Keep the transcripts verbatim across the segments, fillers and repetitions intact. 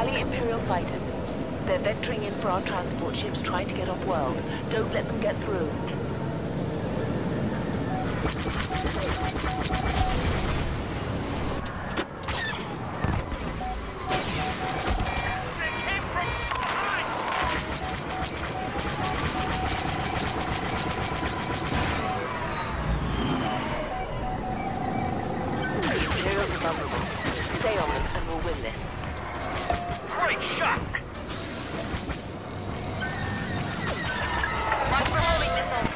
Rally Imperial fighters. They're venturing in for our transport ships trying to get off-world. Don't let them get through. Stay on them and we'll win this. Great shot! Watch for homing missiles.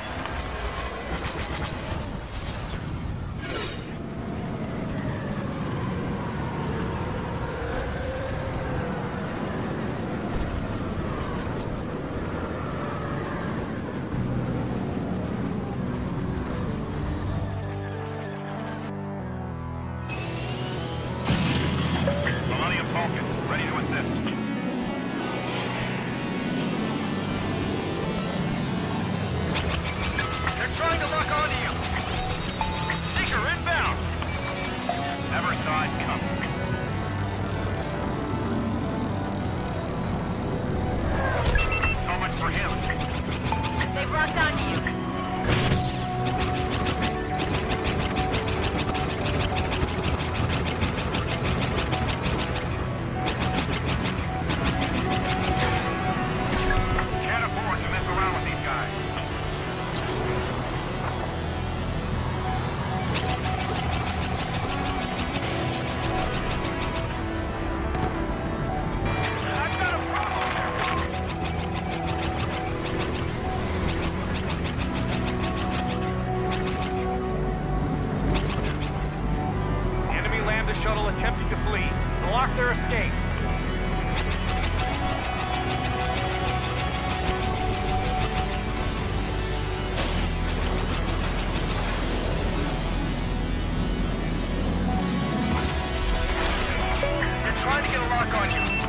Ready to assist. They're trying to lock onto you. Seeker inbound. Never saw it coming. So much for him. They've locked onto you. Shuttle attempting to flee. Block their escape. They're trying to get a lock on you.